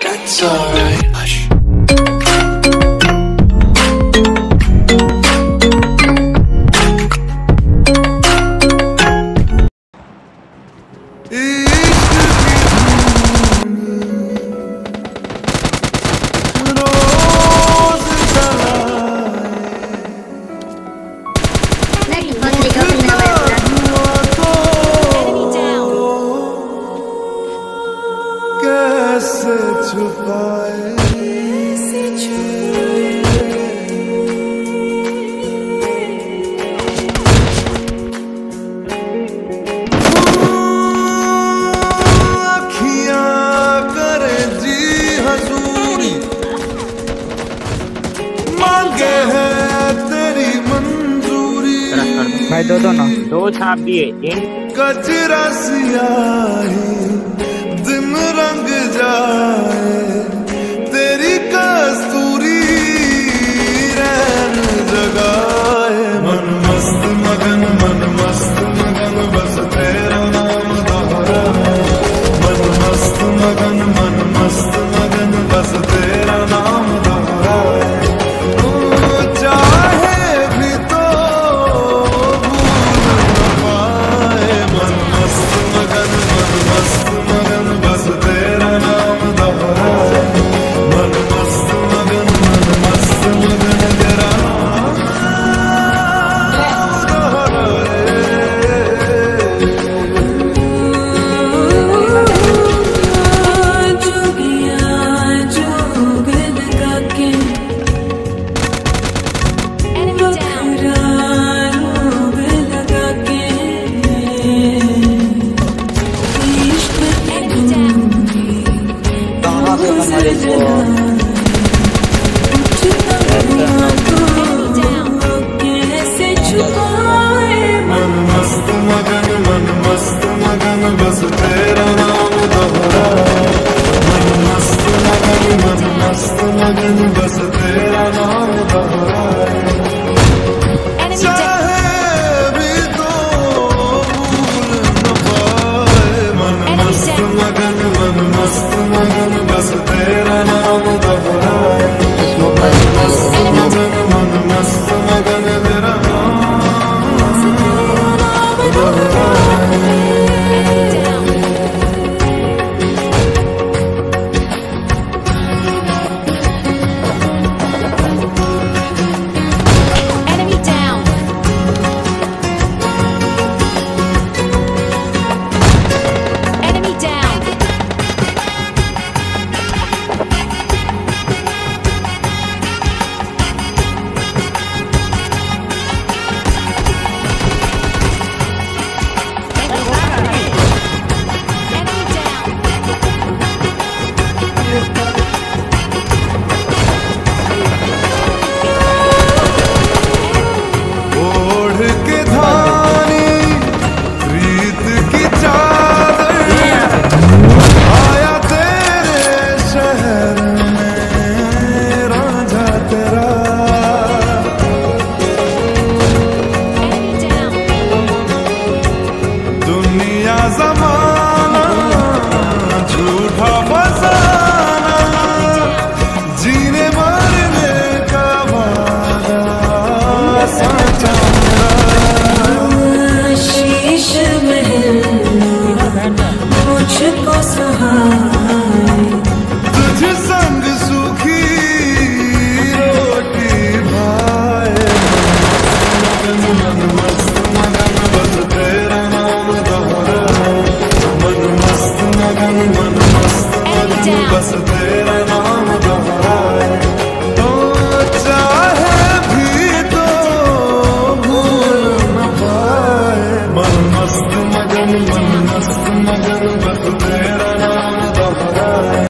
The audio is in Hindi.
It's alright. Hush. कैसे छुपाए अखियां करे जी हजूरी, मांगे है तेरी मंजूरी। भाई दो छाप दिए। कचरा सियाही दिन रंग जाए, तेरी कस्तूरी रैन जगाए। मन मस्त मगन बस तेरा नाम दोहराए। मन मस्त मगन बस तेरा नाम दोहराए। चाहे भी तो भूल न पाए। मन मस्त मगन बस तेरा नाम दोहराए। मन मस्त मगन तेरा नाम दोहराए। मन मस्त मगन बस तेरा नाम दोहराए। मन मस्त मगन बस तेरा नाम दोहराए। चाहे भी तो भूल न पाए। मन मस्त मगन बस तेरा नाम दोहराए। मन मस्त मगन तेरा नाम दोहराए। ज़माना झूठा फसाना, जीने मरने का वादा सच्चा शीश महल मुझको सहाय। तुझ संग सूखी रोटी भाए। मन मस्त मगन बस तेरा नाम दोहराए। मन मस्त मगन बस तेरा